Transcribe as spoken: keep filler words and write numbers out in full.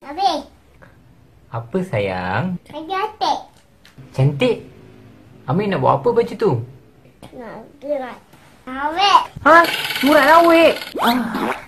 Habis. Apa sayang? Cantik. Cantik? Amin nak buat apa baju tu? Nak gerak. Habis. Ha? Surat awet? Ah.